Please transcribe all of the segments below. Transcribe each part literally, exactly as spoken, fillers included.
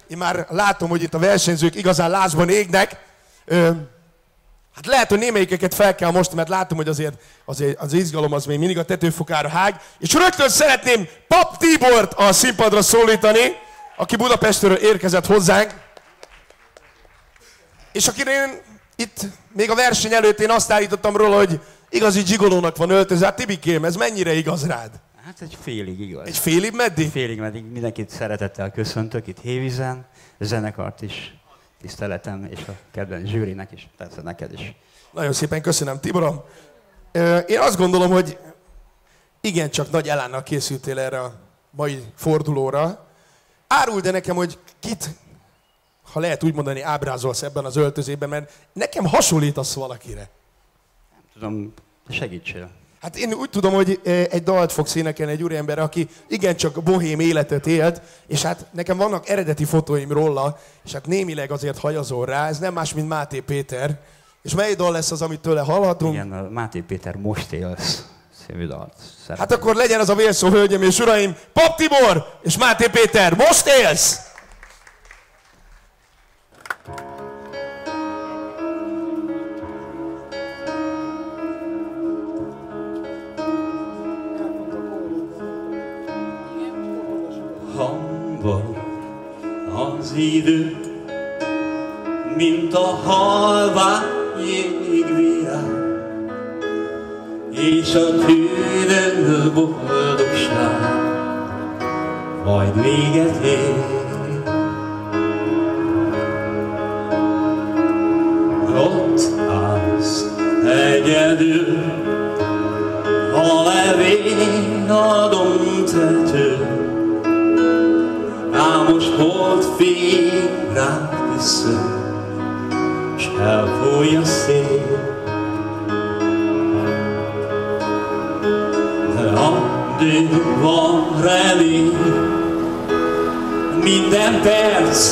én már látom, hogy itt a versenyzők igazán lázban égnek. Ö, hát lehet, hogy némelyikeket fel kell most, mert látom, hogy azért, azért az izgalom az még mindig a tetőfokára hág. És rögtön szeretném Pap Tibort a színpadra szólítani, aki Budapestről érkezett hozzánk. És akire én itt még a verseny előtt én azt állítottam róla, hogy igazi gigolónak van öltözve. Hát Tibikém, ez mennyire igaz rád? Hát egy félig igaz. Egy félig meddig? Félig meddig. Mindenkit szeretettel köszöntök itt Hévízen, a zenekart is tiszteletem, és a kedvenc zsűrinek is, persze neked is. Nagyon szépen köszönöm, Tiborom. Én azt gondolom, hogy igencsak nagy elánnal készültél erre a mai fordulóra. Áruld de nekem, hogy kit, ha lehet úgy mondani, ábrázolsz ebben az öltözében, mert nekem hasonlítasz valakire. Nem tudom, segítsél. Hát én úgy tudom, hogy egy dalt fogsz énekelni egy úriember, aki igencsak bohém életet élt, és hát nekem vannak eredeti fotóim róla, és hát némileg azért hajazol rá, ez nem más, mint Máté Péter. És mely dal lesz az, amit tőle hallhatunk? Igen, a Máté Péter Most élsz szívű dalt. Szeretem. Hát akkor legyen az a vérszó, hölgyeim és uraim, Pap Tibor és Máté Péter, Most élsz! Hangban az idő, mint a halvány jégvirág, és a tűnő boldogság majd véget ér. Ott állsz egyedül, a levél a dombtető, ám most holdfény rád köszön, s elfúj a szél. De addig van remény, minden perc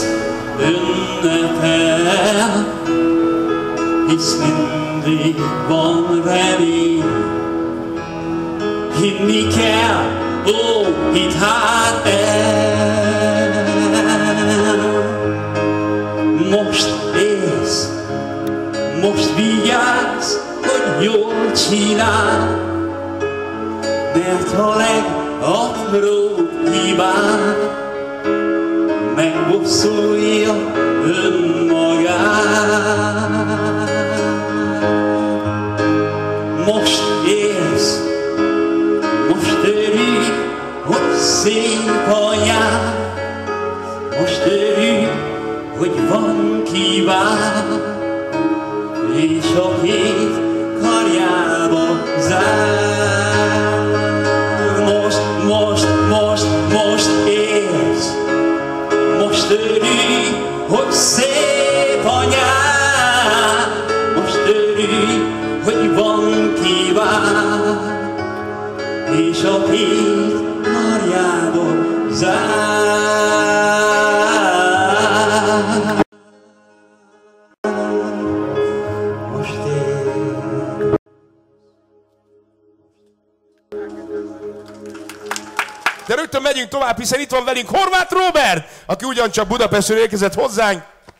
ünnepel, hisz mindig van remény. Hinni kell, ó, hidd hát el. Most élsz, most vigyázz, hogy jól csinál, mert a legapróbb hibán megbosszulja önmagát. Most élsz, most örülj, hogy szép anyád, most örülj, hogy van kíván, és a két karjába zár. Most, most, most, most élsz, most örülj, hogy szép anyád, most örülj, hogy van kíván, és a két karjába zár. Most él. De rögtön megyünk tovább, hiszen itt van velünk Horváth Róbert, aki ugyancsak Budapestről érkezett hozzánk.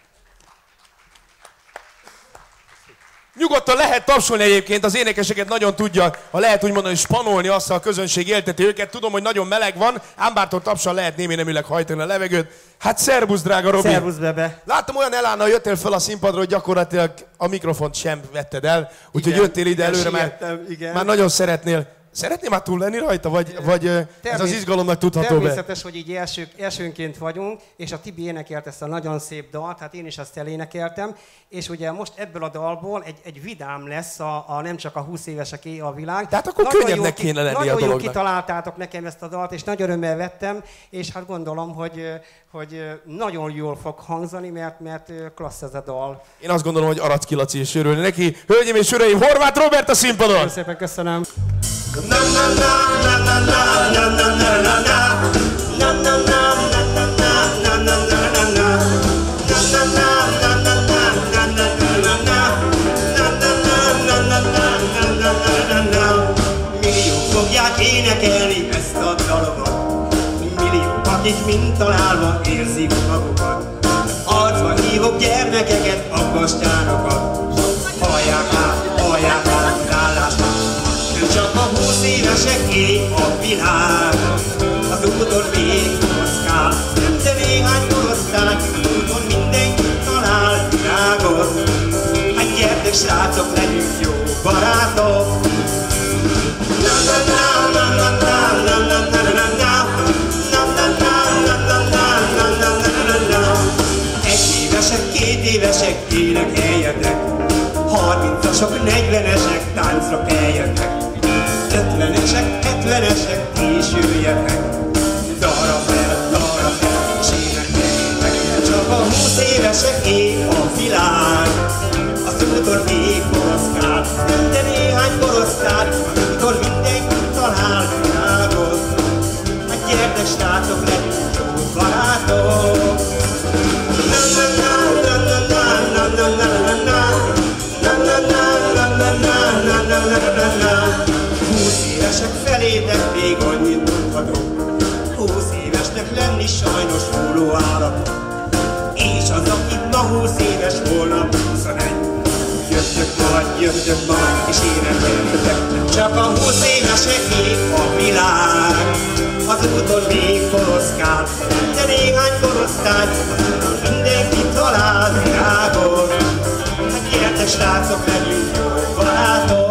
Nyugodtan lehet tapsolni egyébként, az énekeseket nagyon tudja, ha lehet úgy mondani, spanolni azt, a közönség élteti őket. Tudom, hogy nagyon meleg van, ám bártól tapsal lehet némi neműleg hajtani a levegőt. Hát szervusz, drága Robi! Szervusz, bebe! Láttam, olyan elánnal jöttél fel a színpadra, hogy gyakorlatilag a mikrofont sem vetted el, úgyhogy jöttél ide előre, mert már nagyon szeretnél. Szeretném már túl lenni rajta, vagy, vagy ez az izgalomnak tudható be? Természetes, hogy így első, elsőnként vagyunk, és a Tibi énekelt ezt a nagyon szép dalt, hát én is azt elénekeltem, és ugye most ebből a dalból egy, egy vidám lesz, a, a nem csak a húsz éveseké a világ. Tehát akkor nagyon könnyebbnek ki, kéne lenni nagyon a dolognak. Nagyon jó kitaláltátok nekem ezt a dalt, és nagy örömmel vettem, és hát gondolom, hogy, hogy nagyon jól fog hangzani, mert, mert klassz ez a dal. Én azt gondolom, hogy Aracki Laci is örülni neki. Hölgyeim és uraim, Horváth Róbert a színpadon! Nagyon szépen köszönöm. Milliók fogják énekelni ezt a dalomat, milliókat akik mind találva érzik magukat. Arcba hívok gyermekeket, aggasztjánokat. Hallják át, hallják át, állásnak. Nem csak a húsz éveseké a világ. Az úton még koroszkál, nem de néhány korosztály. Az úton mindenki talál virágot. Hát gyertek srácok, legyünk jó barátok. Egy évesek, két évesek, énekeljetek. Harmincasok, negyvenesek, táncra keljetek. Ötvenesek, hetvenesek, ti is jöjjetek. Dalra fel, dalra fel, és énekeljetek. Csak a húsz éveseké a világ. Az úton még koroszkál, de néhány korosztály, amikor mindenki talál virágot. Hát gyertek srácok, legyünk jó barátok. Húsz évesek felétek még annyit tudhatok. Húsz évesnek lenni sajnos hulló állapot. És az, aki ma húsz éves, holnap huszonegy. Jöttök majd, jöttök majd, és énekeljetek. Csak a húsz éveseké a világ. Az úton még koroszkál, de néhány korosztály. Az úton mindenki talál virágot. Hát gyertek srácok, legyünk jó barátok.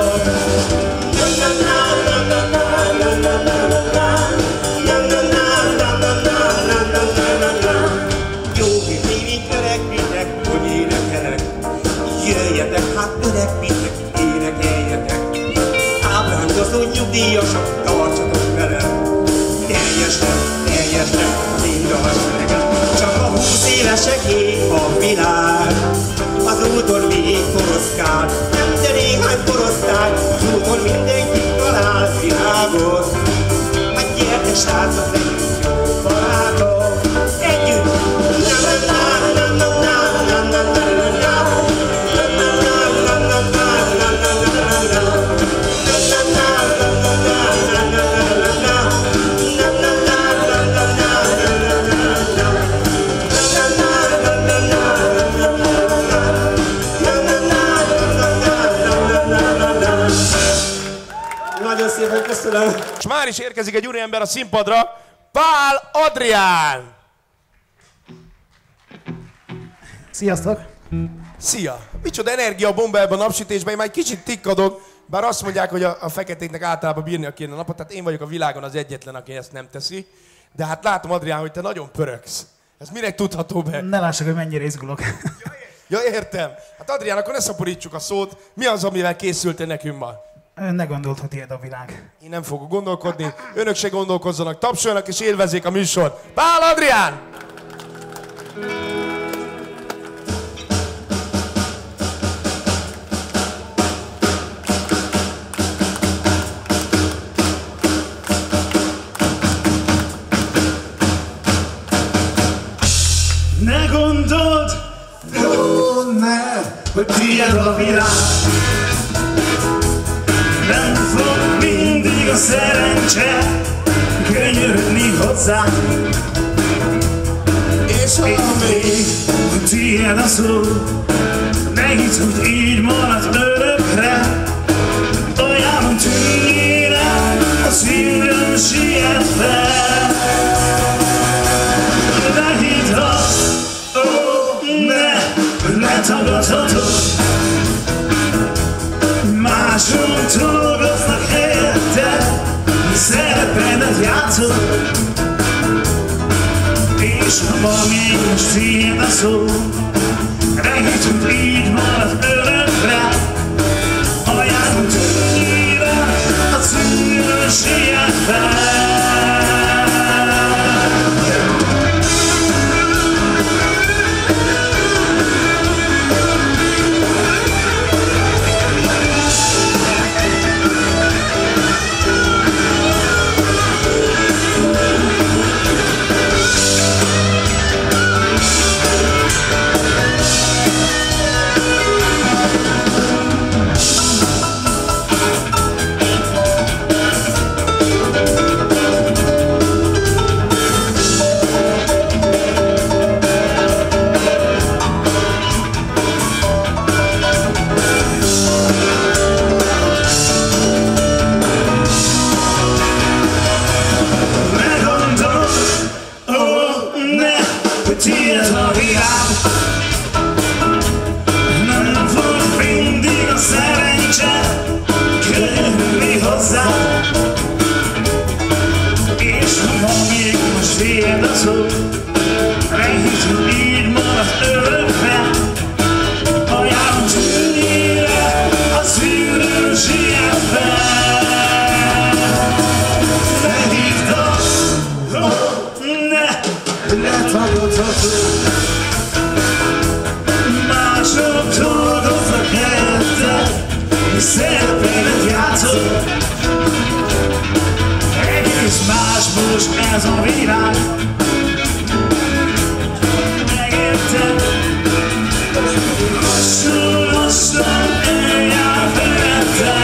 Jó hívnék, öregbitek, hogy énekelek. Jöjjetek, hát öregbitek, énekeljetek. Ábrándozó nyugdíjasok, tartsatok velem. Teljesnek, teljesnek az én dalszövegem. Csak a húsz éveseké a világ. Az úton még koroszkál, nem de néhány korosztály. Az úton mindenki talál virágot. Hát gyertek srácok, legyünk jó barátok. Együtt! Nagyon szépen köszönöm. És már is érkezik egy úriember a színpadra, Pál Adrián! Sziasztok! Szia! Micsoda energiabomba ebben a napsütésben, én már egy kicsit tikkadok, bár azt mondják, hogy a, a feketéknek általában bírnia kéne a napot, tehát én vagyok a világon az egyetlen, aki ezt nem teszi. De hát látom, Adrián, hogy te nagyon pöröksz. Ez minek tudható be? Ne lássak, hogy mennyire izgulok. Ja, értem. Hát Adrián, akkor ne szaporítsuk a szót. Mi az, amivel készültél nekünk ma? Ön ne gondolt, hogy ilyet a világ. Én nem fogok gondolkodni. Önök se gondolkozzanak, tapsoljanak és élvezzék a műsort. Pál Adrián! Ne gondold, ó, ne, hogy tiéd a világ. Nem fog mindig a szerencse könyörögni hozzá. És ha még, hogy tiéd a szó, ne hidd, hogy így marad örökre. Ajánlom tűnjére, a szívről siet fel. De hidd azt, ó, ne, hogy letagadhatod. Mások dolgoznak helyette, szerepedet játszod. És ha ma mégis tiéd a szó, ne hidd, hogy így marad örökre. Ajánlom tűnjére, a szívről siet fel. hozzám. És ha még most tiéd a szó, nehéz, hogy így maradsz örökre. Ajánlom tűnére a szűrő sietve. Ne hívd azt, ne, ne tagadhatod. Mások dolgoznak helyette, és szerepelnek játszol. Egész más most ez a világ. Megérted? Lassan-lassan eljár felette.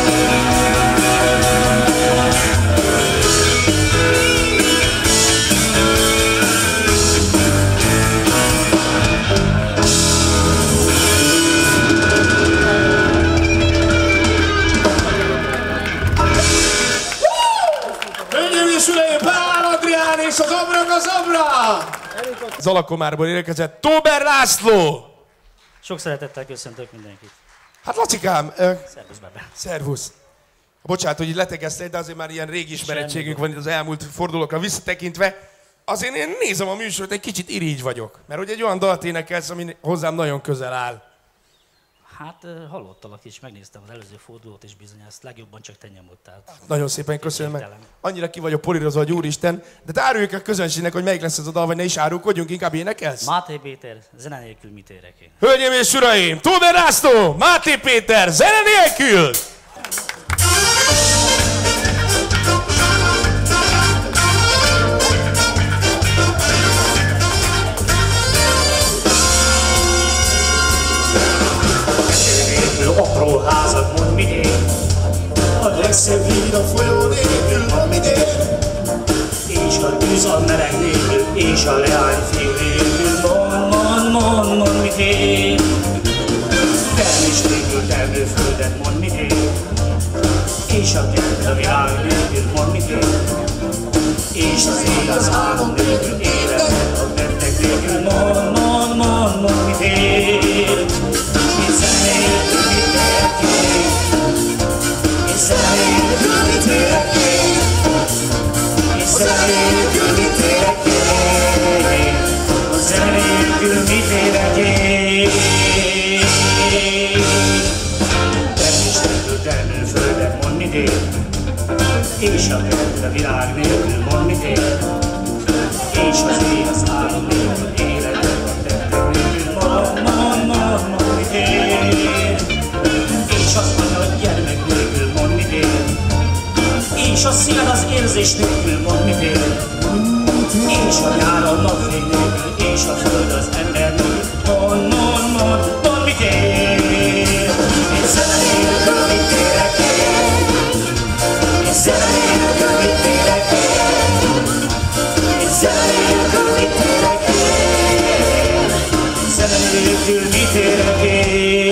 És az Abrak az Abra! Zalakomárból érkezett Tóber László! Sok szeretettel köszöntök mindenkit. Hát Lacikám, ö, Szervusz, Bebe. szervusz. Bocsánat, hogy így letegezted, de azért már ilyen régi ismerettségünk van itt az elmúlt fordulókra visszatekintve. Azért én nézem a műsort, egy kicsit irigy vagyok. Mert hogy egy olyan dalt énekelsz, ami hozzám nagyon közel áll. Hát hallottalak is, megnéztem az előző fordulót, és bizony ezt legjobban csak te nyomodtál. Nagyon szépen köszönöm meg. Végtelen. Annyira ki vagyok polírozva, hogy úristen. De te áruljuk a közönségnek, hogy melyik lesz ez a dal, vagy ne is árulkodjunk, inkább énekelsz? Máté Péter, zene nélkül mit érek én? Hölgyeim és uraim, Tóber László, Máté Péter, zene nélkül! Apró házat mond midén, a legszebb híd a folyó nélkül van midén. És a tűz a meleg nélkül, és a leányfél nélkül, mond, mond, mond, mond midén. Termés nélkül termő földet mond midén, és a kert a világ nélkül mond midén. És az ég az álom nélkül, életet a tettek nélkül, mond, mond, mond, mond midén. És a kert a világ nélkül mond mit ér, és az ég az álom nélkül, életet a tettek nélkül, mond, mond, mond, mond mit ér. És az anya gyermek nélkül mond mit ér, és a szíven az érzés nélkül mond mit ér, és a nyár a napfény nélkül, és a föld az ember nélkül, mond, mond, mond, mond mit ér. És zene nélkül mit érek én, és zene nélkül mit érek én, és zene nélkül mit érek én, zene nélkül mit érek én.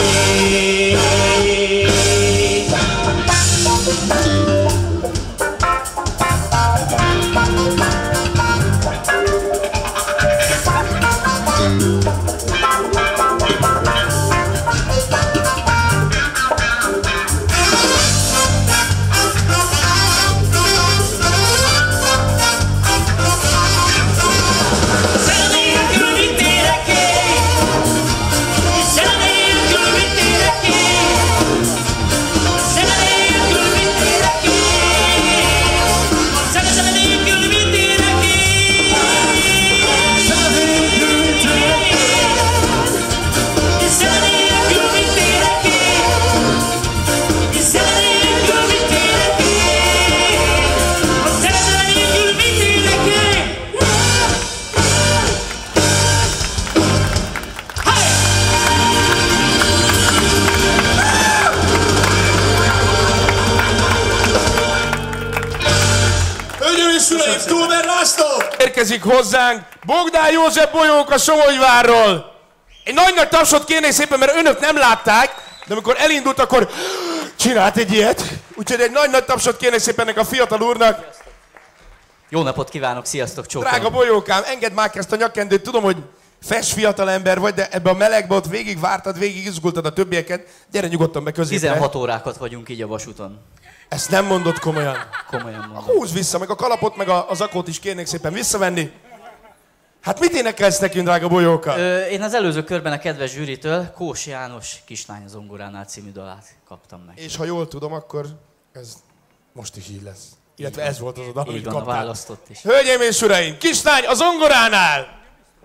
Tóber László! Érkezik hozzánk Bogdán József Bolyóka Somogyvárról. Egy nagy-nagy tapsot kérnék szépen, mert önök nem látták, de amikor elindult, akkor csinált egy ilyet. Úgyhogy egy nagy-nagy tapsot kérnék szépen ennek a fiatal úrnak. Jó napot kívánok, sziasztok, csókolom. Drága Bolyókám, engedd már ezt a nyakkendőt, tudom, hogy fes fiatal ember vagy, de ebbe a melegbe ott végig vártad, végig izgultad a többieket. Gyere nyugodtan be középre. tizenhat órákat vagyunk így a vasúton. Ezt nem mondod komolyan. Komolyan mondom. Húzd vissza, meg a kalapot, meg a, a zakót is kérnék szépen visszavenni. Hát mit énekelsz nekünk, drága bolyóka? Ö, én az előző körben a kedves zsűritől Kós János Kislány a zongoránál című dalát kaptam meg. És ha jól tudom, akkor ez most is így lesz. Illetve ez volt az a dal, amit Így van, a kaptál. választott is. Hölgyeim és uraim, Kislány a zongoránál!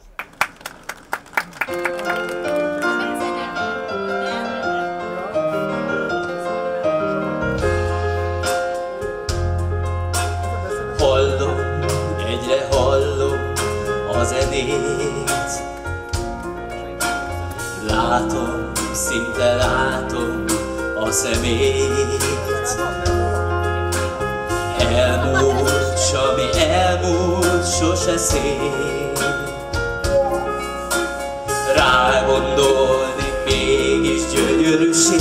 Hallom, egyre hallom a zenét. Látom, szinte látom a szemét. Elmúlt, s ami elmúlt, sose szép. Rá gondolni mégis gyönyörűség.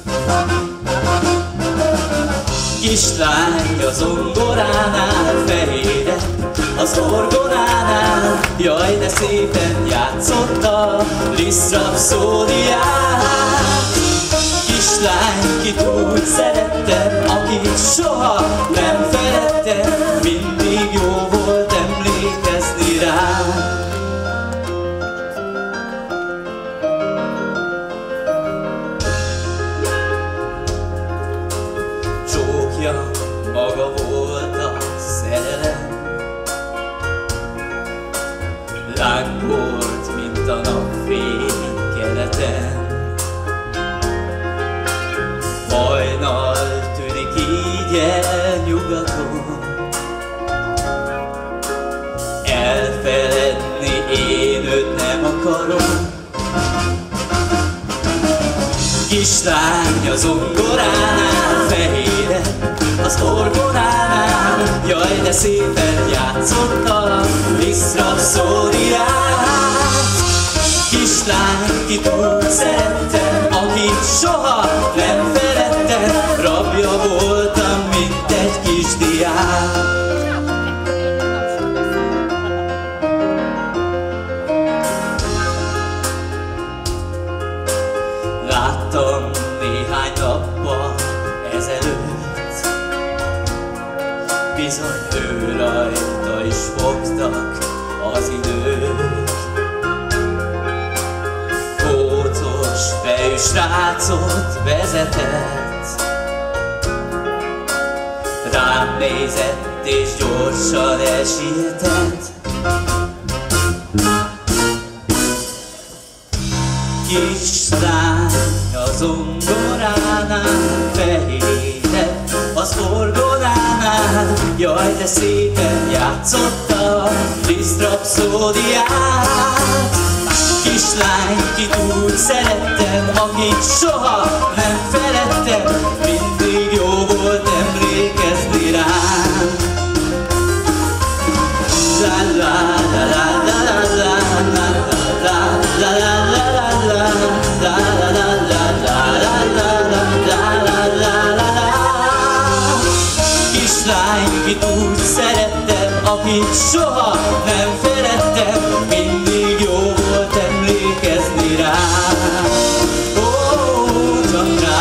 Kislány a zongoránál fehére, az orgonánál, jaj de szépen játszotta Liszt rapszódiát. Kislány, kit úgy szerettem, akit soha nem feledtem, mindig jó volt emlékezni rá. Csókja maga volt a szerelem, lángolt, mint a napfény keleten. Hajnal tűnik így el nyugaton, elfeledni én őt nem akarom. Kislány a zongoránál fehére, az orgonánál, jaj de szépen játszotta Liszt rapszódiát. Kislány, kit úgy szerettem, akit soha nem feledtem, rabja voltam, mint egy kis diák. Láttam néhány nappal ezelőtt, bizony ő rajta is fogtak az idők. Kócos fejű srácot vezetett, rám nézett és gyorsan elsietett. Kislány a zongoránál fehére, az orgonánál, jaj de szépen játszotta Liszt rapszódiát. Kislány, kit úgy szerettem, akit soha nem feledtem, mindig jó volt emlékezni rám. La la la la la la la la la la Kislány, kit úgy szerettem, akit soha nem feledtem, mindig jó volt emlékezni rá. Ó, csak rá.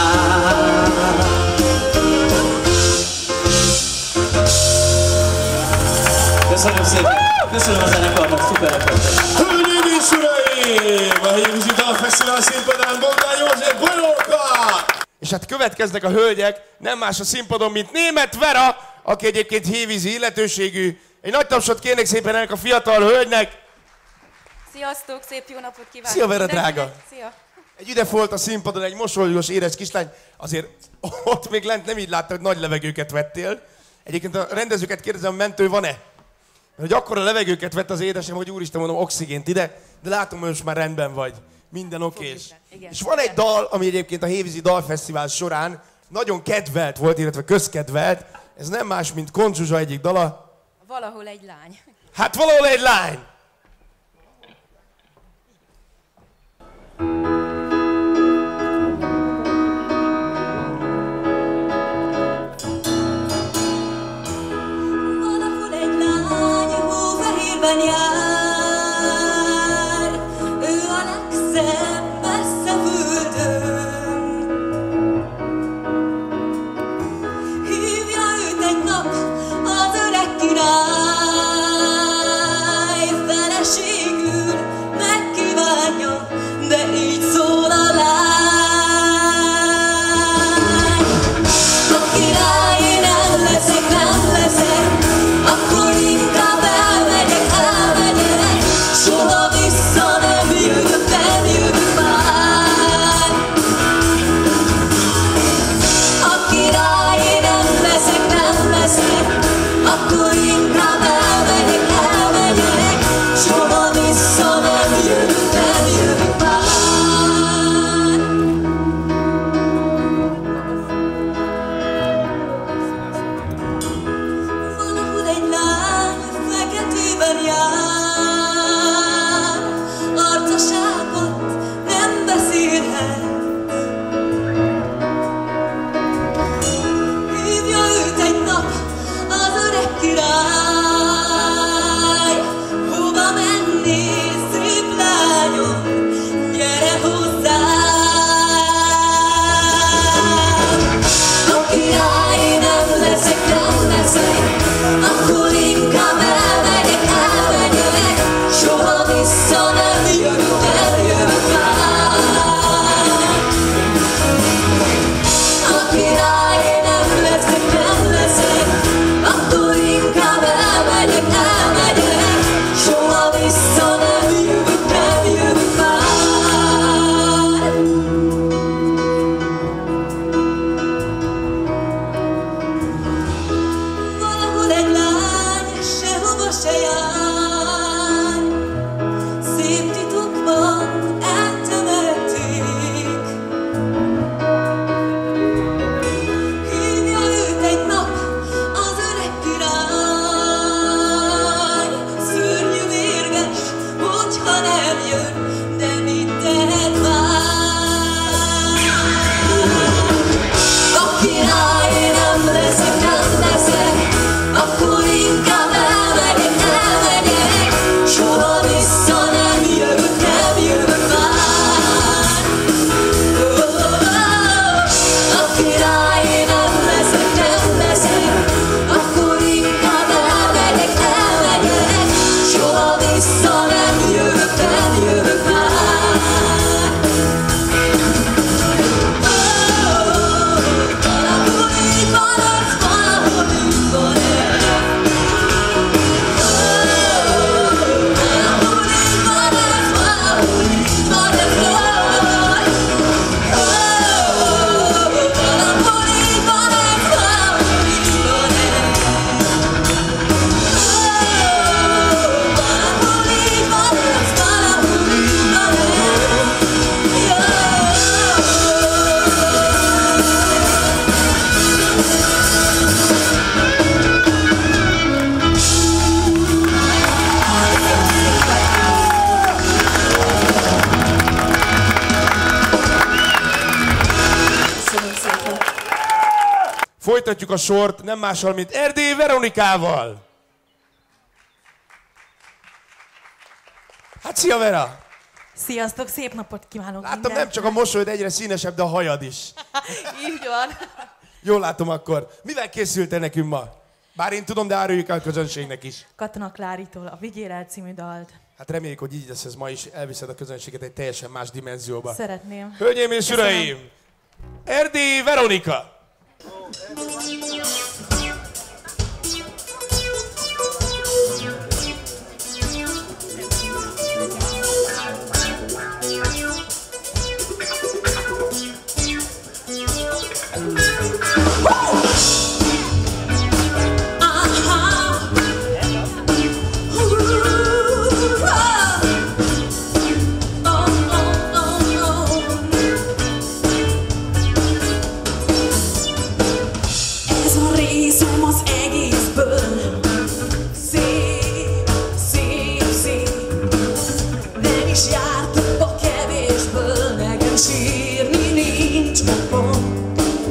Köszönöm szépen! Köszönöm a zenekarnak, szuperek voltak! Hölgyeim és uraim! A Hévízi Dalfesztivál színpadán Bogdán József bolyóka! És hát következnek a hölgyek, nem más a színpadon, mint Németh Vera, aki egyébként hévízi illetőségű. Egy nagy tapsot kérnék szépen ennek a fiatal hölgynek. Sziasztok, szép jó napot kívánok! Szia, Vera drága! Szia! Egy üde volt a színpadon, egy mosolyos, éres kislány. Azért ott még lent nem így látta, hogy nagy levegőket vettél. Egyébként a rendezőket kérdezem, mentő van-e? Hogy akkora levegőket vett az édesem, hogy úristen, mondom, oxigént ide, de látom, hogy most már rendben vagy. Minden okés. És van egy dal, ami egyébként a Hévízi Dalfesztivál során nagyon kedvelt volt, illetve közkedvelt. Ez nem más, mint Kont Zsuzsa egyik dala. Valahol egy lány. Hát valahol egy lány! Valahol egy lány hófehérben jár, ő a legszebb messze földön. nap az öreg király feleségül megkívánja, de így szól a lány. A király én nem leszek, nem leszek, akkor inkább elmegyek, elmegyek, soha vissza nem jövök, nem jövök már. A király én nem leszek, nem leszek, akkor inkább elmegyek, elmegyek, soha vissza nem jövök, nem jövök már. Valahol egy lány feketében jár, arcaságot nem beszélhet. Hívja őt egy nap az öreg király, hova mennél, szép lányom, gyere hozzám. A király én nem leszek, nem leszek, akkor inkább elmegyek, elmegyek, soha vissza nem jövök, nem jövök már. A király én nem leszek, nem leszek, akkor inkább elmegyek, elmegyek, soha vissza nem jövök, nem jövök már. Valahol egy lány sehova se jár, szép titokban eltemették. Hívja őt egy nap az öreg király, szörnyű mérges, hogyha nem jön, de mit tehet már? A király én nem leszek, nem leszek, akkor inkább elmegyek, elmegyek, soha vissza nem jövök, nem jövök már. A király én nem leszek, nem leszek, akkor inkább elmegyek, elmegyek, soha vissza nem jövök, nem jövök már. Valahol így van az, valahol így van ez. Valahol így van ez, valahol így van ez. Valahol így van ez, valahol így van ez. Valahol így van ez, valahol így van Köszönöm szépen. Folytatjuk a sort nem mással, mint Erdélyi Veronikával. Hát szia, Vera! Sziasztok, szép napot kívánok! Látom, nem csak a mosolyod egyre színesebb, de a hajad is. Így van. Jól látom akkor. Mivel készültél nekünk ma? Bár én tudom, de áruljuk el a közönségnek is. Katona Klárítól a Vigyél el című dalt. Hát reméljük, hogy így lesz ez ma is, elviszed a közönséget egy teljesen más dimenzióba. Szeretném. Hölgyeim és uraim! Erdélyi Veronika! Ez a részem az egészből, szép, szép, szép. Nem is jártok a kevésből, nekem sírni nincs okom.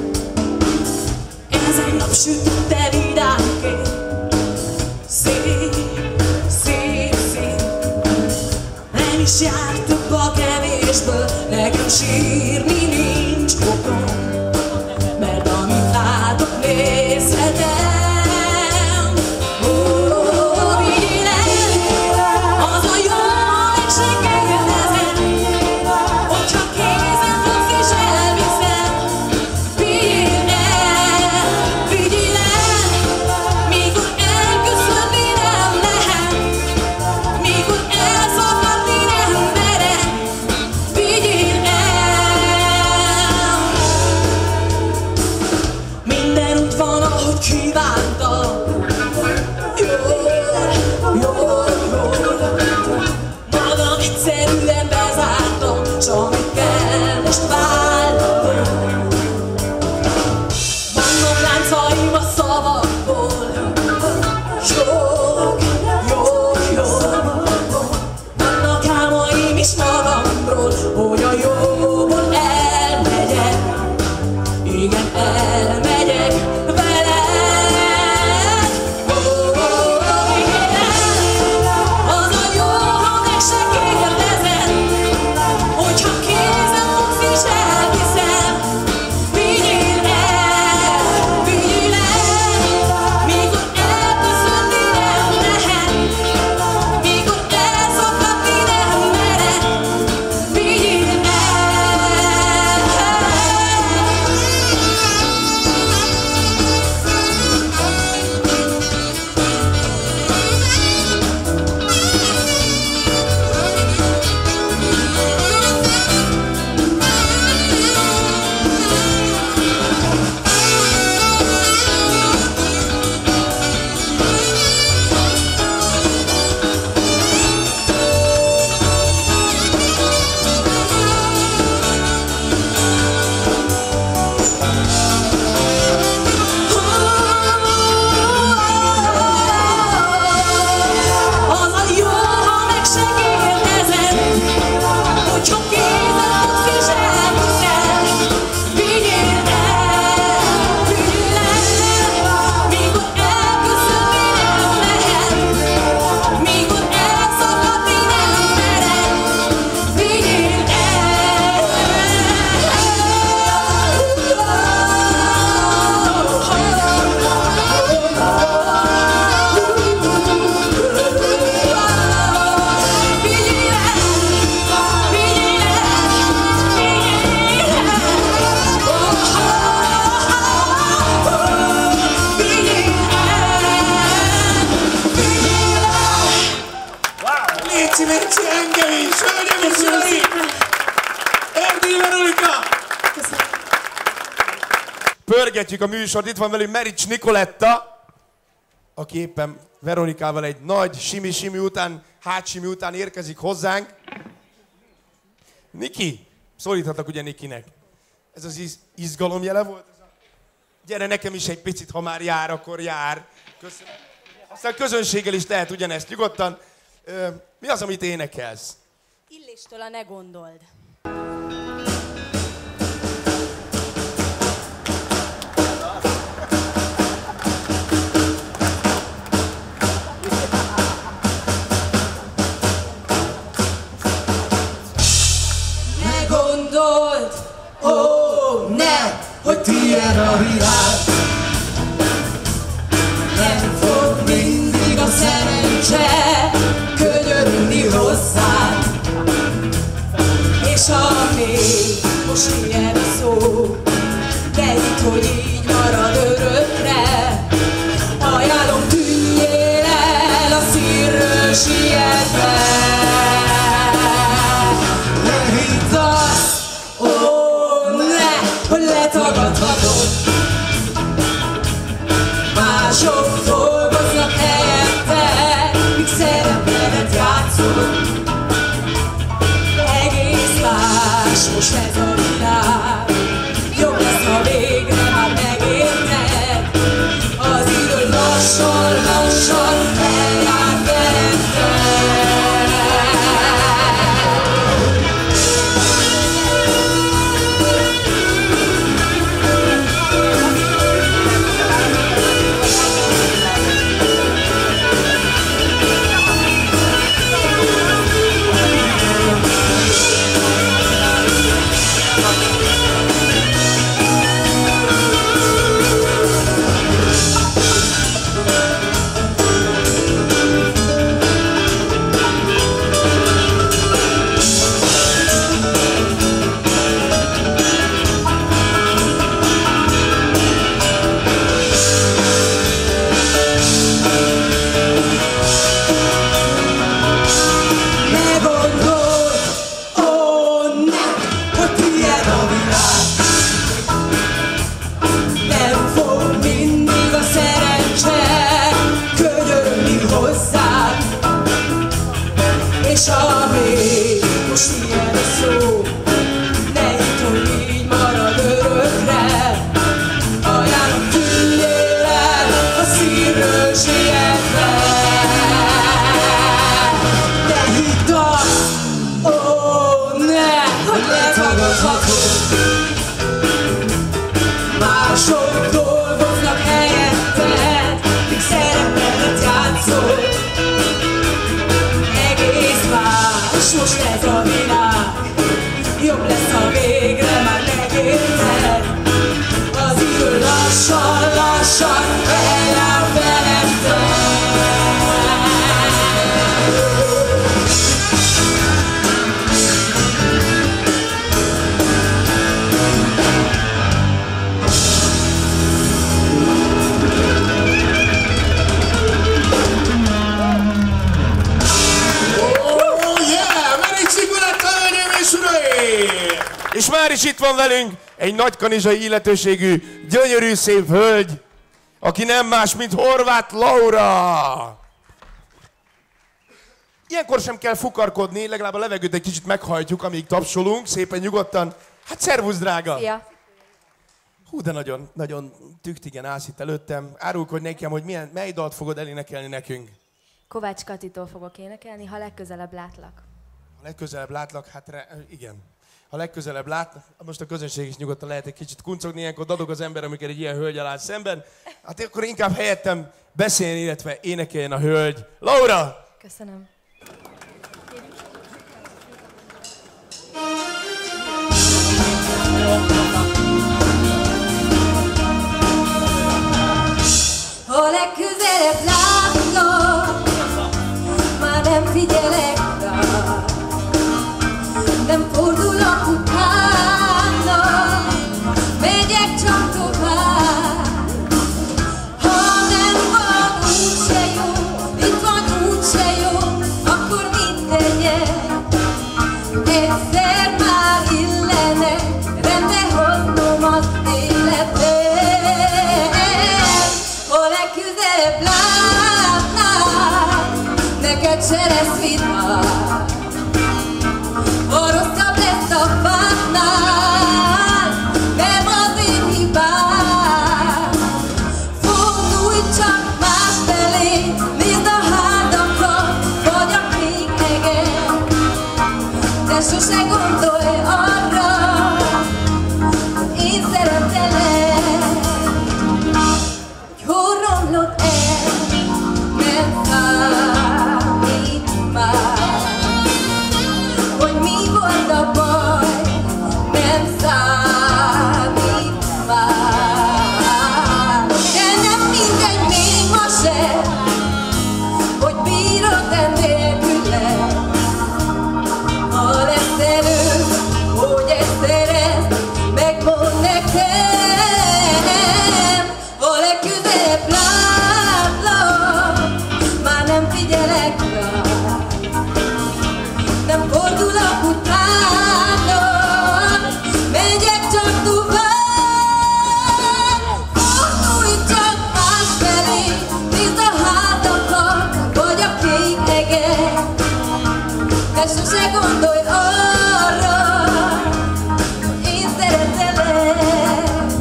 Ez egy napsütötte vidámként, szép, szép, szép. Nem is jártok a kevésből, nekem sírni nincs okom. Mert amit látok, nézhetek. Geci engem is, hölgyem és uraim! Erdély Veronika! Pörgetjük a műsort, itt van velünk Merics Nikoletta, aki éppen Veronikával egy nagy simi-simi után, hátsimi után érkezik hozzánk. Niki, szólíthatok ugye Nikinek. Ez az iz izgalomjele volt? Gyere nekem is egy picit, ha már jár, akkor jár. Köszönöm. Aztán közönséggel is lehet ugyanezt nyugodtan. Ö, mi az, amit énekelsz? Illéstől a ne gondold. Ne gondold, ó, ne, hogy tiéd a világ. Nem fog mindig a szerencse könyörülni hozzád. És amíg most ilyen a szó, de itt, hogy így marad örökre, ajánlom, tűnjél el a szívről sietve. Ne hidd azt, ó, ne, hogy letagadhatod. Mások dolgoznak helyette, míg szerepedet játszol. Egész más most ez a világ. Jobb lesz, ha végre már megérted. Az idő lassan, lassan eljár feletted. És amíg most ilyen a szó, ne hidd, hogy így marad örökre. Ajánlom, tűnjél el a szívről sietve. Ne hidd azt, ó, ne, hogy letagadhatod. Mások dolgoznak helyetted, míg szerepedet játszol. Most ez a világ, jobb lesz, ha végre már megérted. Az idő lassan, lassan eljár feletted. És már is itt van velünk egy nagykanizsai illetőségű, gyönyörű szép hölgy, aki nem más, mint Horváth Laura. Ilyenkor sem kell fukarkodni, legalább a levegőt egy kicsit meghajtjuk, amíg tapsolunk, szépen nyugodtan. Hát szervusz, drága! Szia! Hú, de nagyon, nagyon tüktigen állsz itt előttem. Árulkodj nekem, hogy milyen, mely dalt fogod elénekelni nekünk? Kovács Katitól fogok énekelni, ha legközelebb látlak. Ha legközelebb látlak, hát re, igen. Ha legközelebb lát, most a közönség is nyugodtan lehet egy kicsit kuncogni, ilyenkor dadog az ember, amikor egy ilyen hölgyel áll szemben. Hát akkor inkább helyettem beszélni, illetve énekeljen a hölgy. Laura! Köszönöm. Ha legközelebb látlak, már nem figyelek rá. Nem fordulok utána, megyek csak tovább. Ha nem van úgyse jó, itt van úgyse jó, akkor mit tegyek? legküzelebb látnál, neked se lesz vita. Ha rosszabb lesz a fátnál, nem az én hibám. Fordulj csak másfelé, nézd a hátakat, vagy a kék hegen. De sose gondolj arra, hogy én szerettelek. Hogy hol romlott el, nem számít már. Hogy mi volt a baj, nem számít már. De nem mindegy még ma se, hogy bírod-e nélküle. Ha lesz erő, hogy egyszer ezt megmond nekem. Ha legközelebb látlak, már nem figyelek rá. Nem fordulok utána, megyek csak tovább. Fordulj csak másfelé, nézd a hátakat, vagy a kék eget. De sose gondolj arra, hogy én szerettelek.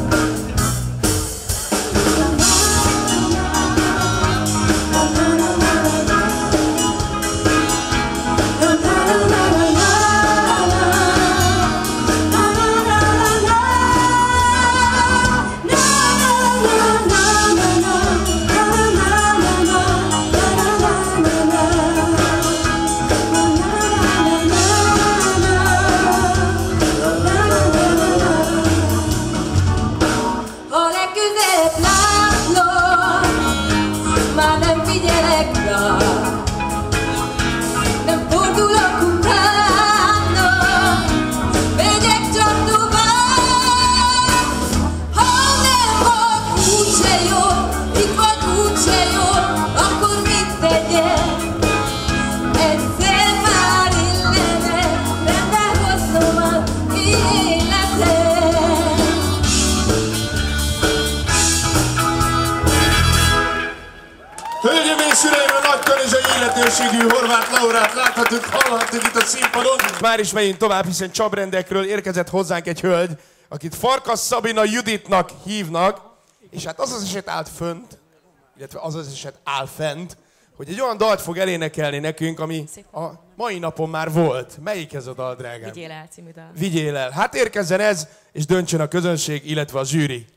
Ha legközelebb látlak, már nem figyelek rá. Nem fordulok utána, megyek csak tovább. Ha nem volt úgyse jó, itt volt úgyse jó, akkor mit tegyek? Egyszer már illene, rendbe hoznom az életet. Hölgyeim és uraim, a nagy kanizsai illetőségű Horváth Laurát láthatjuk, hallhatjuk itt a színpadon. Már is megyünk tovább, hiszen Csabrendekről érkezett hozzánk egy hölgy, akit Farkas Szabina Juditnak hívnak, és hát az az eset állt fönt, illetve az az eset áll fent, hogy egy olyan dalt fog elénekelni nekünk, ami a mai napon már volt. Melyik ez a dal, drágám? Vigyél el című dal. Vigyél el. Hát érkezzen ez, és döntsön a közönség, illetve a zsűri.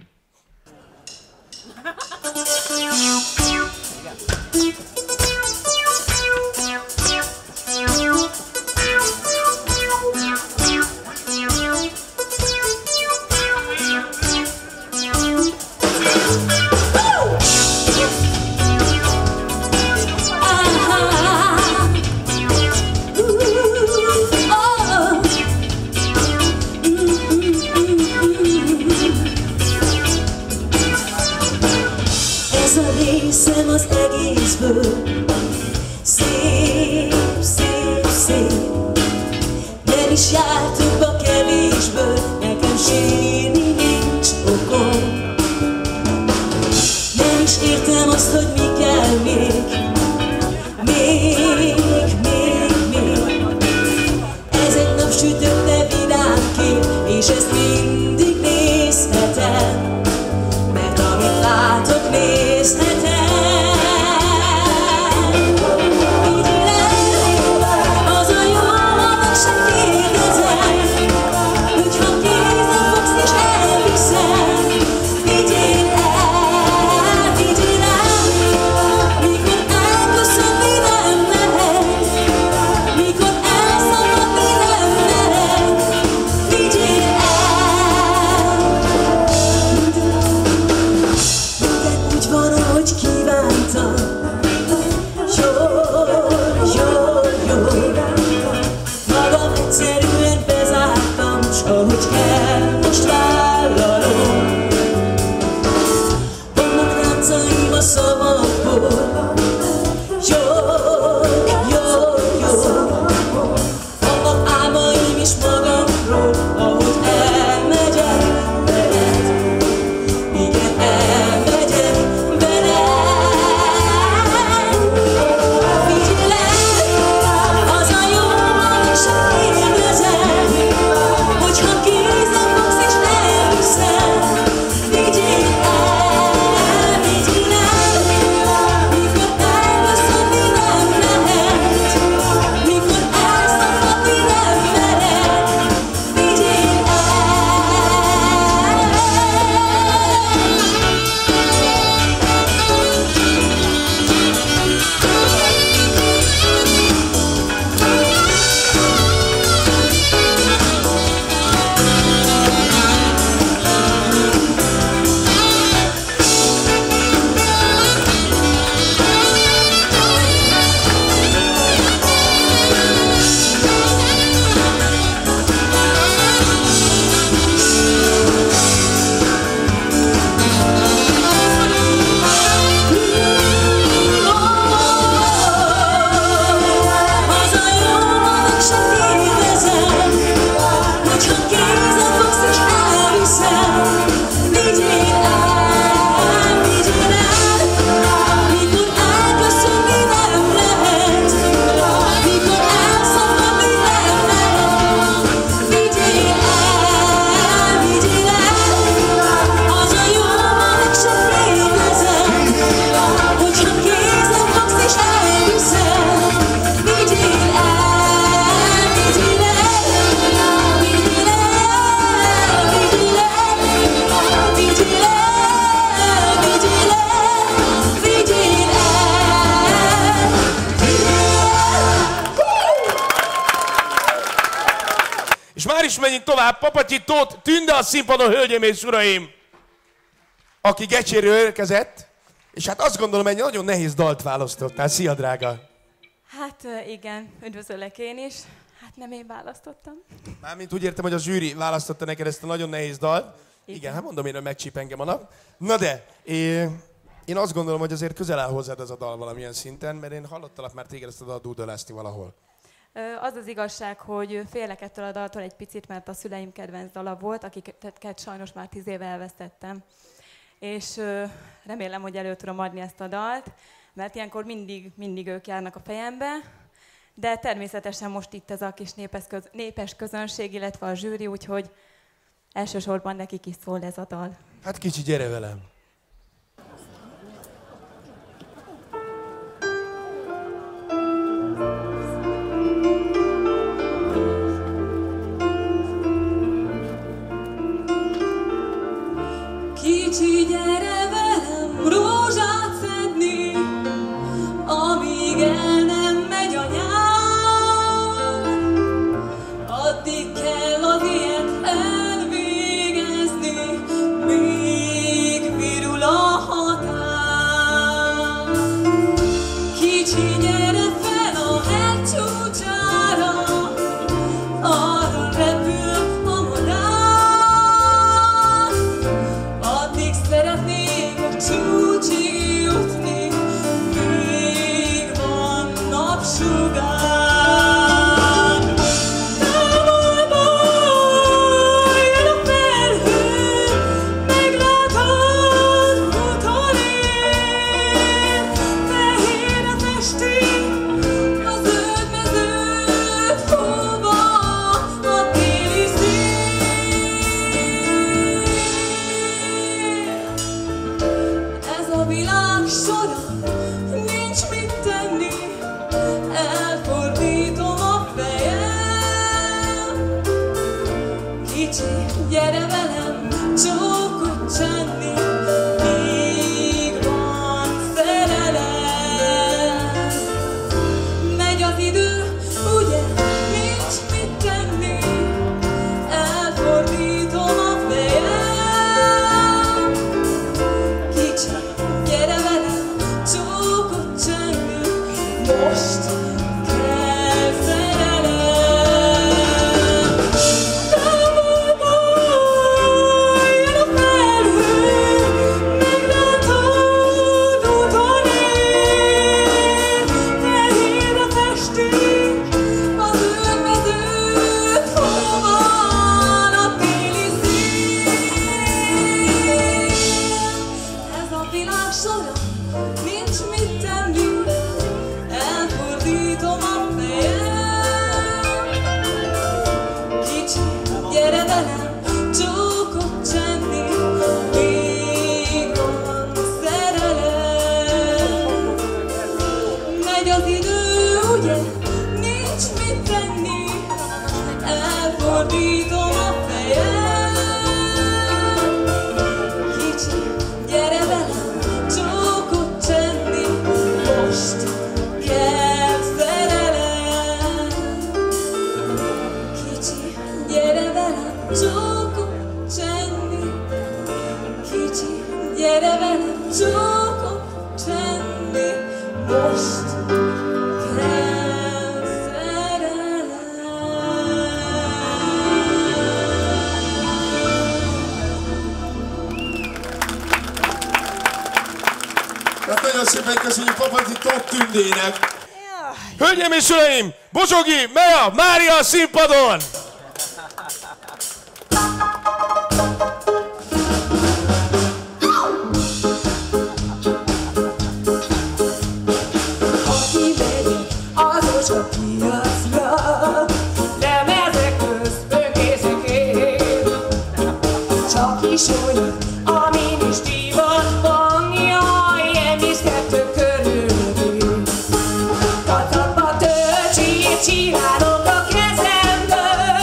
Ez a részem az egészből, szép, szép, szép. Nem is jár több a kevésből, nekem sírni nincs okom. Nem is értem azt, hogy mi kell még, még, még, még. Ez egy napsütötte vidámkép, és ezt mindig nézhetem. Mert amit látok, nézhetem. Vigyél el, az a jó, annak sem kérdezem, hogyha kézzel fogsz és elviszem. Vigyél el, vigyél el, mikor elköszönni nem lehet, mikor elszakadni nem lehet. Vigyél el. és menjünk tovább. Papatyi Tóth Tünde a színpadon, hölgyeim és uraim, aki Gecséről érkezett, és hát azt gondolom, egy nagyon nehéz dalt választottál. Szia, drága! Hát igen, üdvözöllek én is. Hát nem én választottam. Mármint úgy értem, hogy a zsűri választotta neked ezt a nagyon nehéz dalt. Igen, Igen hát mondom én, hogy megcsíp engem a nap. Na de, én azt gondolom, hogy azért közel áll hozzád ez a dal valamilyen szinten, mert én hallottalak már téged ezt a dalt dúdolászni valahol. Az az igazság, hogy félek ettől a daltól egy picit, mert a szüleim kedvenc dala volt, akiket sajnos már tíz éve elvesztettem. És remélem, hogy elő tudom adni ezt a dalt, mert ilyenkor mindig, mindig ők járnak a fejembe. De természetesen most itt ez a kis népes, köz, népes közönség, illetve a zsűri, úgyhogy elsősorban nekik is szól ez a dal. Hát kicsi, gyere velem! Kicsi, gyere velem rózsát szedni, amíg el nem megy a nyár. Addig kell az ilyet elvégezni, míg virul a határ. Kicsi, gyere fel a hegy csúcsára, arra repül a madár. Addig szeretnék a csúcsig jutni, míg van napsugár. Távol baj, jön a felhő, meglátod utolért. Fehérre festi a zöld mezőt, hova a téli szél. Ez a világ sora, nincs mit tenni, elfordítom a fejem. Kicsi, gyere velem, csókot csenni, míg van szerelem. Megy az idő, ugye, nincs mit tenni, elfordítom a fejem. Kicsi, gyere velem, csókot csenni, most kell szerelem. Távol baj, jön a felhő, meglátod utolért. Fehérre festi a zöld mezőt, hol van a téli szél. Ez a világ sora, nincs mit tenni, elfordítom a fejem. Kicsi, gyere velem, csókot csenni, míg van szerelem. Megy az idő, ugye, nincs mit tenni, elfordítom a fejem. Kicsi, gyere velem, csókot csenni, most kell szerelem. Kicsi, gyere velem, csókot csenni. Kicsi, gyere velem, csókot csenni, most kell szerelem. Hát nagyon szépen köszönjük Papatyi Tóth Tündének! Hölgyeim és uraim, Bozsogi Mea Mária a színpadon! Aki megy az ocska piacra, lemezek közt böngészek én. Csak is olyan, amin is divat van, jaj, emészkedtök körülbelül. Kacapba töltségét csinálok a kezemből,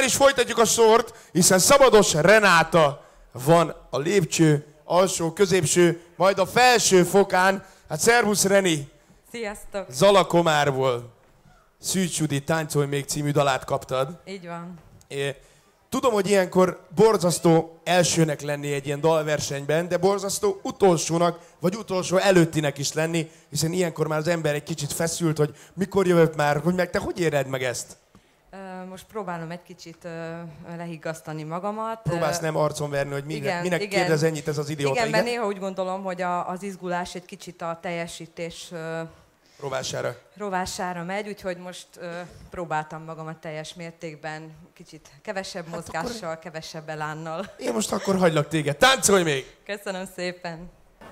is folytatjuk a sort, hiszen Szabados Renáta van a lépcső alsó, középső, majd a felső fokán. Hát szervusz, Reni! Sziasztok! Zalakomárból Szűcs Judit Táncolj még című dalát kaptad. Így van. É, tudom, hogy ilyenkor borzasztó elsőnek lenni egy ilyen dalversenyben, de borzasztó utolsónak, vagy utolsó előttinek is lenni, hiszen ilyenkor már az ember egy kicsit feszült, hogy mikor jövök már, hogy meg te hogy éred meg ezt? Most próbálom egy kicsit lehiggasztani magamat. Próbálsz nem arcon verni, hogy minek, igen, minek igen. kérdez ennyit ez az idióta, igen? Igen, mert néha úgy gondolom, hogy a, az izgulás egy kicsit a teljesítés rovására. rovására megy, úgyhogy most uh, próbáltam magamat teljes mértékben, kicsit kevesebb hát mozgással, akkor... kevesebb elánnal. Én most akkor hagylak téged. Táncolj még! Köszönöm szépen!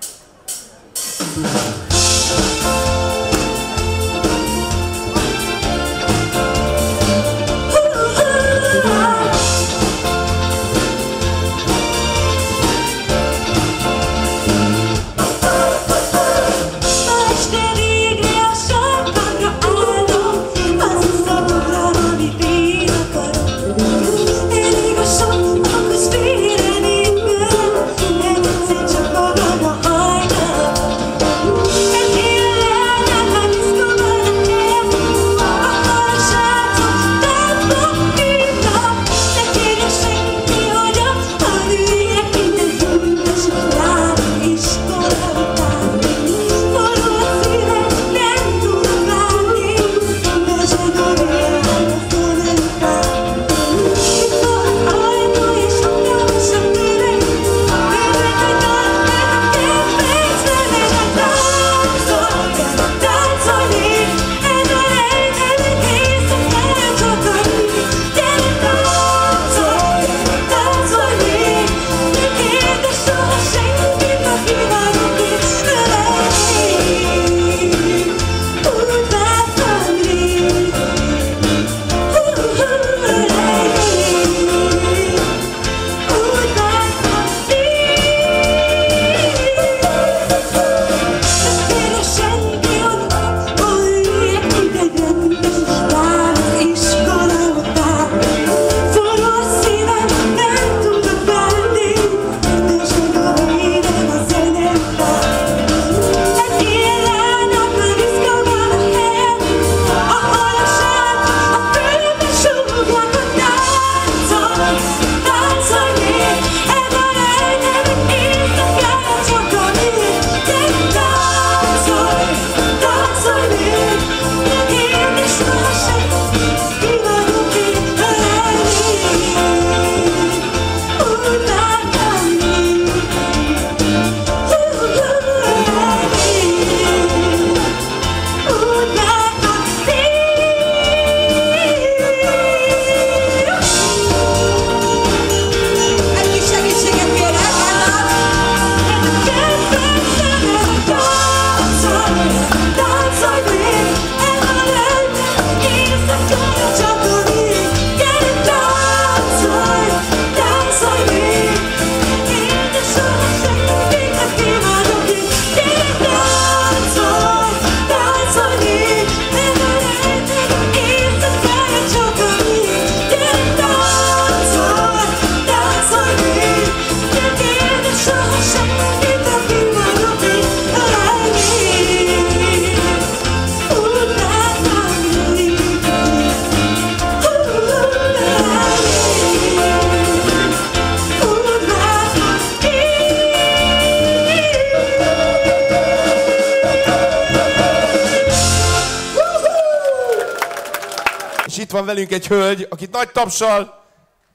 Van velünk egy hölgy, akit nagy tapssal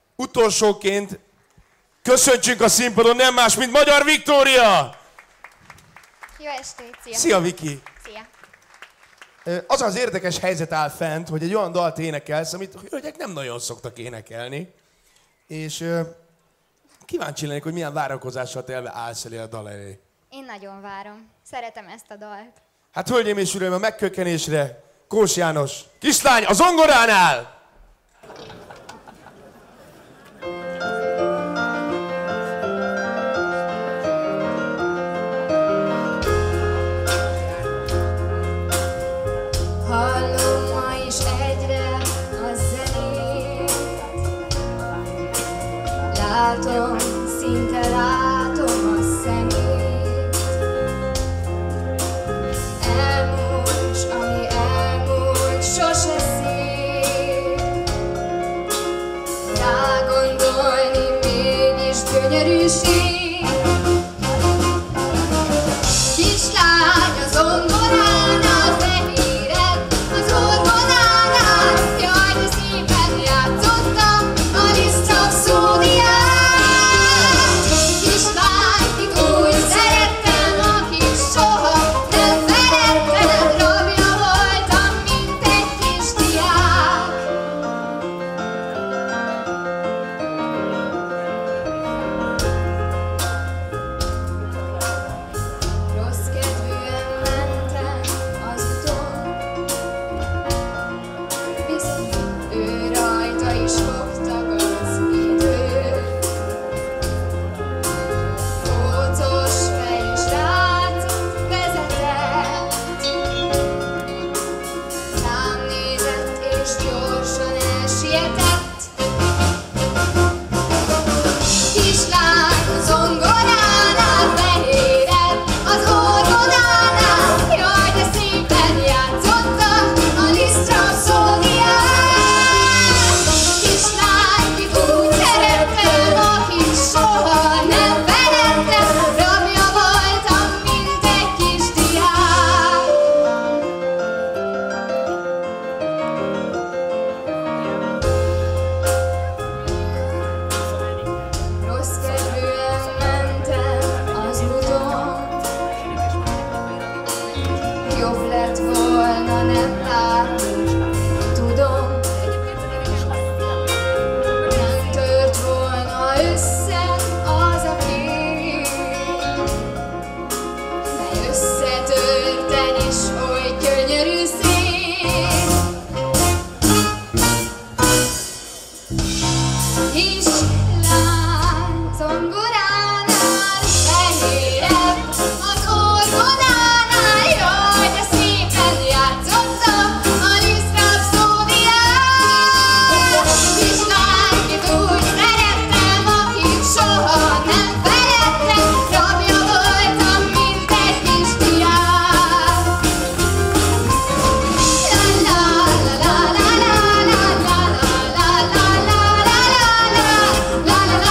utolsóként köszöntsünk a színpadon, nem más, mint Magyar Viktória! Jó estét, szia! Szia, Viki! Szia! Az az érdekes helyzet áll fent, hogy egy olyan dalt énekelsz, amit a hölgyek nem nagyon szoktak énekelni. És uh, kíváncsi lennék, hogy milyen várakozással telve állsz elé a dal elé. Én nagyon várom. Szeretem ezt a dalt. Hát hölgyeim és uraim, a megkökkenésre Kós János, kislány a zongoránál! Hallom ma is egyre a zenét, összetörten is oly gyönyörű szép. Kislány zongoránál fehérebb, az orgonánál, jaj, de szépen játszotta a Liszt rapszódiát. Kislányt úgy szerettem, akit soha nem feledtem, rabja voltam, mint egy kis diák. La la la la la la la la la la la la la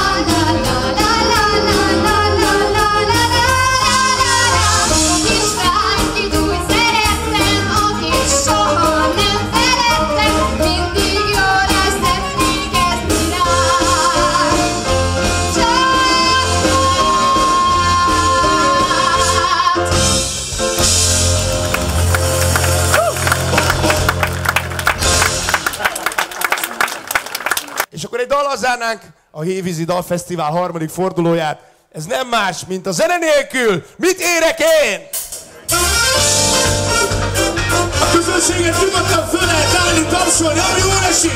Kislányt úgy szerettem, akit soha nem feledtem, mindig jó lesz emlékezni rá. És akkor egy dallal zárnánk a Hévízi Dalfesztivál harmadik fordulóját. Ez nem más, mint a zene nélkül. Mit érek én? A közönséget nyugodtan föl lehet állni, tapsolni, ami jól esik!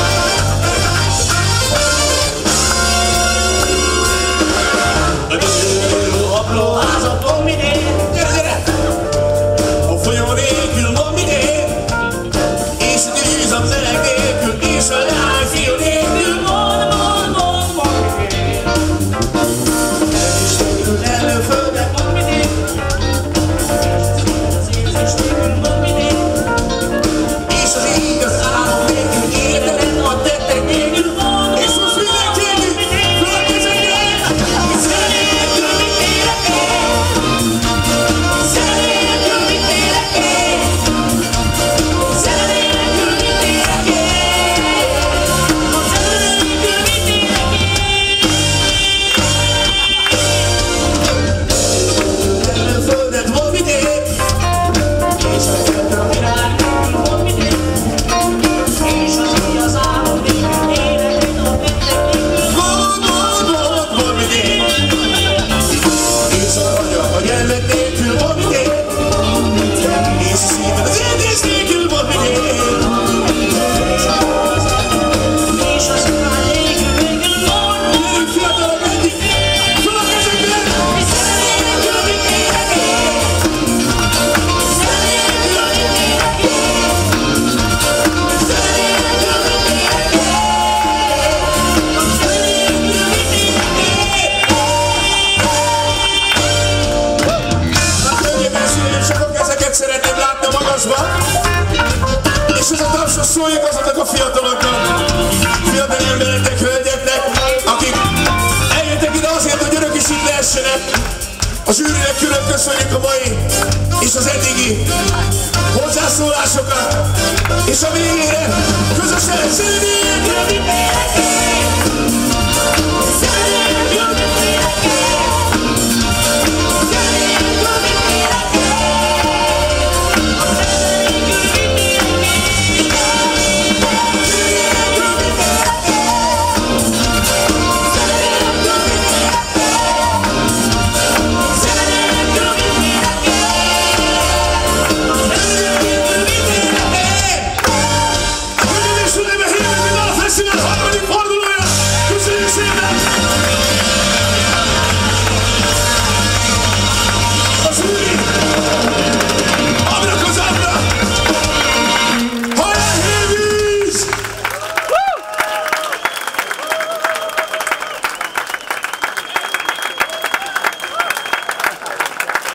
A gyönyörű apró házakon minén, gyere, gyere! A folyó nélkül van minén, és a tűz a meleg nélkül, és a leányfiú nélkül van, van, van, van minén. És nélkül előföldek van minén, az érzés nélkül van minén, és az igaz álom nélkül, értelem a tettek nélkül van, és most mindenki együtt, föl a kezekkel! Zene nélkül mit érek én? Zene nélkül mit érek én? Zene nélkül mit érek én? Zene nélkül mit érek én? Előföldet van vidék, és a föld a világ nélkül van vidék, és az igaz álom nélkül, életet a tettek nélkül van, van, van, van vidék. És a hagya a gyermek nélkül van vidék, és a szíved az érzés nélkül van vidék. És az imád nélkül nélkül van. Gyerünk fiatalok együtt, föl a kezekkel! Zene nélkül mit érek én? Zene nélkül mit érek én? Zene nélkül mit érek én? Zene nélkül mit érek én? Na könnyebben szívem, csak a kezeket szeretném látni a magasba. És ez a tapsot szóljuk azoknak a fiataloknak, fiatal embereknek, hölgyeknek, akik eljöttek ide azért, hogy önök is itt lehessenek. A zsűrinek külön köszönjük a mai és az eddigi hozzászólásokat. És a végére közösen zene nélkül mit érek én? Zene nélkül mit érek én? Zene nélkül mit érek én? Zene nélkül mit érek én? Hölgyeim és uraim, a Hévízi Dalfesztivál harmadik